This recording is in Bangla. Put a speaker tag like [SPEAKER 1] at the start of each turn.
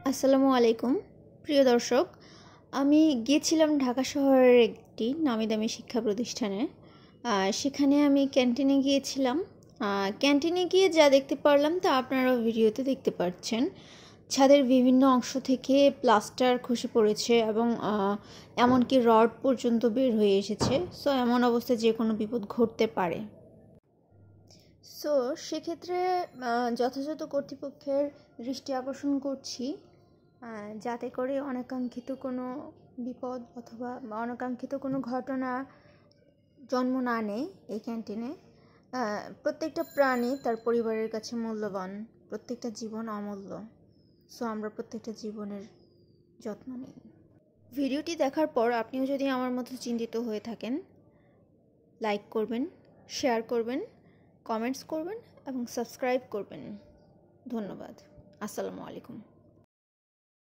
[SPEAKER 1] আসসালামু আলাইকুম প্রিয় দর্শক, আমি গিয়েছিলাম ঢাকা শহরের একটি নামিদামি শিক্ষা প্রতিষ্ঠানে। সেখানে আমি ক্যান্টিনে গিয়েছিলাম। ক্যান্টিনে গিয়ে যা দেখতে পারলাম তা আপনারাও ভিডিওতে দেখতে পাচ্ছেন। ছাদের বিভিন্ন অংশ থেকে প্লাস্টার খসে পড়েছে এবং এমনকি রড পর্যন্ত বের হয়ে এসেছে। সো এমন অবস্থায় যে কোনো বিপদ ঘটতে পারে। সো সেক্ষেত্রে যথাযথ কর্তৃপক্ষের দৃষ্টি আকর্ষণ করছি যাতে করে অনাকাঙ্ক্ষিত কোনো বিপদ অথবা অনাকাঙ্ক্ষিত কোনো ঘটনা জন্ম না নেয় এই ক্যান্টিনে। প্রত্যেকটা প্রাণী তার পরিবারের কাছে মূল্যবান, প্রত্যেকটা জীবন অমূল্য। সো আমরা প্রত্যেকটা জীবনের যত্ন নিই। ভিডিওটি দেখার পর আপনিও যদি আমার মতো চিন্তিত হয়ে থাকেন, লাইক করবেন, শেয়ার করবেন, কমেন্টস করবেন এবং সাবস্ক্রাইব করবেন। ধন্যবাদ। আসসালামু আলাইকুম।